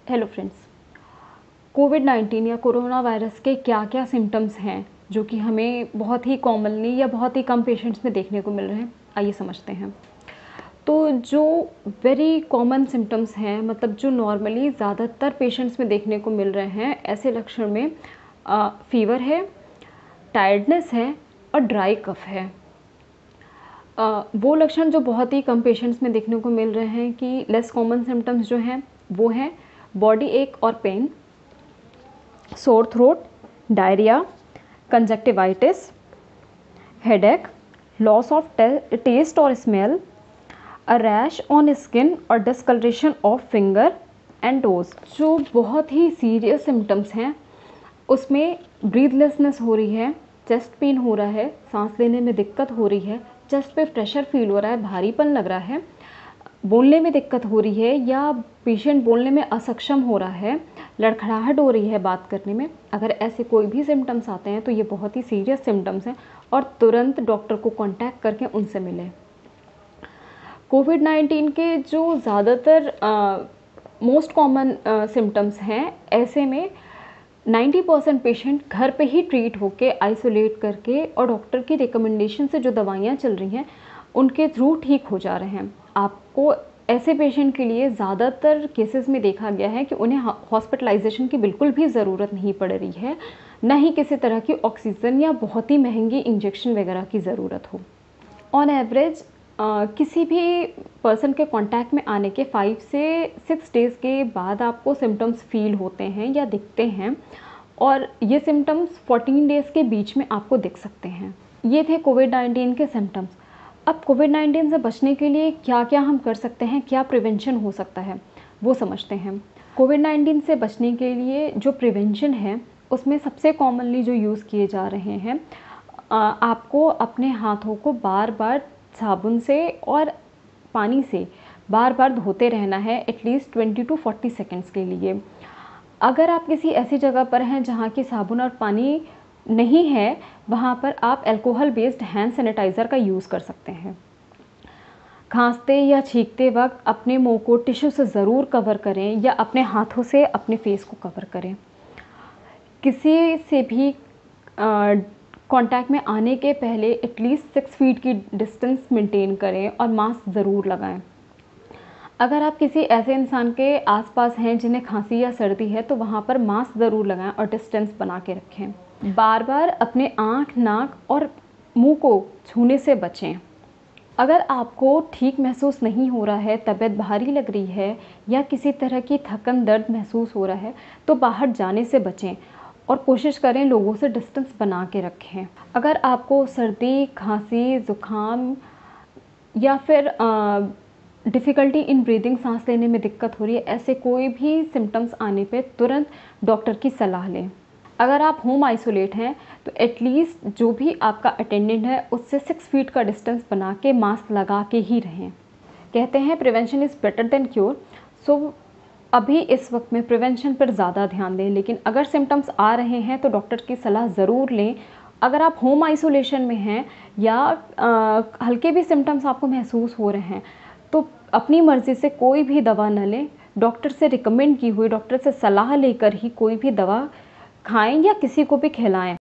Hello friends, कोविड-19 या corona virus के क्या क्या सिम्टम्स हैं जो कि हमें बहुत ही कॉमनली या बहुत ही कम पेशेंट्स में देखने को मिल रहे हैं, आइए समझते हैं। तो जो वेरी कॉमन सिम्टम्स हैं, मतलब जो नॉर्मली ज़्यादातर पेशेंट्स में देखने को मिल रहे हैं, ऐसे लक्षण में फ़ीवर है, टायर्डनेस है और ड्राई कफ़ है। वो लक्षण जो बहुत ही कम पेशेंट्स में देखने को मिल रहे हैं कि लेस कॉमन सिम्टम्स जो हैं वो हैं बॉडी एक और pain, sore throat, diarrhoea, conjunctivitis, headache, loss of taste और smell, a rash on skin और discolouration of finger and toes. जो बहुत ही सीरियस सिम्टम्स हैं उसमें ब्रीथलेसनेस हो रही है, चेस्ट पेन हो रहा है, सांस लेने में दिक्कत हो रही है, चेस्ट पे प्रेशर फील हो रहा है, भारीपन लग रहा है, बोलने में दिक्कत हो रही है या पेशेंट बोलने में असक्षम हो रहा है, लड़खड़ाहट हो रही है बात करने में। अगर ऐसे कोई भी सिम्टम्स आते हैं तो ये बहुत ही सीरियस सिम्टम्स हैं और तुरंत डॉक्टर को कांटेक्ट करके उनसे मिलें। कोविड-19 के जो ज़्यादातर मोस्ट कॉमन सिम्टम्स हैं, ऐसे में 90% पेशेंट घर पे ही ट्रीट होके आइसोलेट करके और डॉक्टर की रिकमेंडेशन से जो दवाइयाँ चल रही हैं उनके थ्रू ठीक हो जा रहे हैं। आपको ऐसे पेशेंट के लिए ज़्यादातर केसेस में देखा गया है कि उन्हें हॉस्पिटलाइजेशन की बिल्कुल भी ज़रूरत नहीं पड़ रही है, न ही किसी तरह की ऑक्सीजन या बहुत ही महंगी इंजेक्शन वगैरह की ज़रूरत हो। ऑन एवरेज किसी भी पर्सन के कांटेक्ट में आने के 5 से 6 डेज़ के बाद आपको सिम्टम्स फील होते हैं या दिखते हैं और ये सिम्टम्स 14 डेज़ के बीच में आपको दिख सकते हैं। ये थे कोविड-19 के सिम्टम्स। अब कोविड-19 से बचने के लिए क्या-क्या हम कर सकते हैं, क्या प्रिवेंशन हो सकता है, वो समझते हैं। कोविड-19 से बचने के लिए जो प्रिवेंशन है, उसमें सबसे कॉमनली जो यूज़ किए जा रहे हैं, आपको अपने हाथों को बार-बार साबुन से और पानी से बार-बार धोते रहना है एटलीस्ट 20 टू 40 सेकंड्स के लिए। अगर आप किसी ऐसी जगह पर हैं जहाँ की साबुन और पानी नहीं है, वहाँ पर आप अल्कोहल बेस्ड हैंड सैनिटाइज़र का यूज़ कर सकते हैं। खांसते या छींकते वक्त अपने मुंह को टिश्यू से ज़रूर कवर करें या अपने हाथों से अपने फेस को कवर करें। किसी से भी कांटेक्ट में आने के पहले एटलीस्ट 6 फीट की डिस्टेंस मेंटेन करें और मास्क ज़रूर लगाएं। अगर आप किसी ऐसे इंसान के आसपास हैं जिन्हें खांसी या सर्दी है तो वहाँ पर मास्क ज़रूर लगाएं और डिस्टेंस बना के रखें। बार बार अपने आँख, नाक और मुंह को छूने से बचें। अगर आपको ठीक महसूस नहीं हो रहा है, तबीयत भारी लग रही है या किसी तरह की थकन, दर्द महसूस हो रहा है तो बाहर जाने से बचें और कोशिश करें लोगों से डिस्टेंस बना के रखें। अगर आपको सर्दी, खांसी, ज़ुकाम या फिर डिफ़िकल्टी इन ब्रीदिंग, सांस लेने में दिक्कत हो रही है, ऐसे कोई भी सिम्टम्स आने पे तुरंत डॉक्टर की सलाह लें। अगर आप होम आइसोलेट हैं तो एटलीस्ट जो भी आपका अटेंडेंट है उससे 6 फीट का डिस्टेंस बना के मास्क लगा के ही रहें। कहते हैं prevention is better than cure, so अभी इस वक्त में प्रिवेंशन पर ज़्यादा ध्यान दें। लेकिन अगर सिम्टम्स आ रहे हैं तो डॉक्टर की सलाह ज़रूर लें। अगर आप होम आइसोलेशन में हैं या हल्के भी सिम्टम्स आपको महसूस हो रहे हैं तो अपनी मर्ज़ी से कोई भी दवा न लें। डॉक्टर से रिकमेंड की हुई, डॉक्टर से सलाह लेकर ही कोई भी दवा खाएं या किसी को भी खिलाएं।